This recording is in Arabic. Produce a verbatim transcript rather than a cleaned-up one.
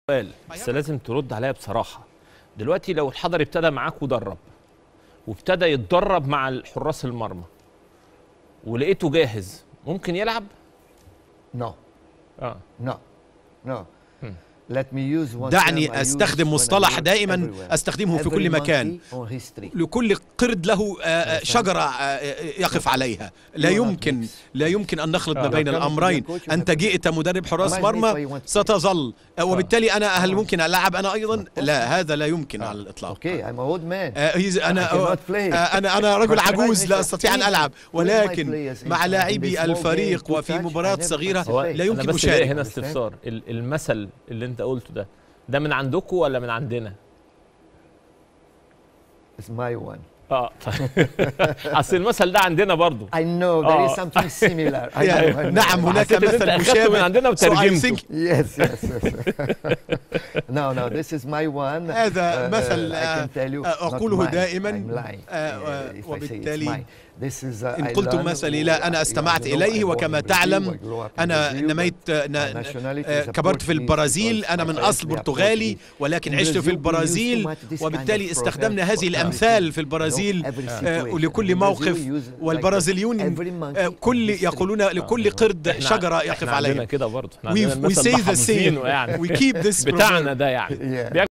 سؤال بس لازم ترد عليا بصراحة. دلوقتي لو الحضري ابتدى معاك ودرب وابتدى يتدرب مع الحراس المرمى ولقيته جاهز، ممكن يلعب؟ نو اه نو نو دعني أستخدم مصطلح دائما أستخدمه في كل مكان. لكل قرد له شجرة يقف عليها. لا يمكن لا يمكن أن نخلط ما بين الأمرين. أنت جئت مدرب حراس مرمى ستظل، وبالتالي أنا هل ممكن ألعب أنا أيضا؟ لا، هذا لا يمكن على الإطلاق. أنا أنا أنا رجل عجوز لا أستطيع أن ألعب، ولكن مع لاعبي الفريق وفي مباراة صغيرة لا يمكن مشاركة. هنا استفسار، المثل اللي انت قلته ده ده من عندكم ولا من عندنا؟ It's my one. اه اصل المثل ده عندنا برضو. I know there is something similar. I know, I know. نعم هناك مثل مشابه من عندنا وترجمته. Yes yes yes. No no this is my one. هذا مثل أقوله دائما، وبالتالي إن قلت مثلي لا أنا استمعت إليه. وكما تعلم أنا نميت كبرت في البرازيل، أنا من أصل برتغالي ولكن عشت في البرازيل، وبالتالي استخدمنا هذه الأمثال في البرازيل ولكل موقف. والبرازيليون كل يقولون لكل قرد شجرة يقف عليها. كده برضه we say the same. we keep this بتاعنا ده يعني.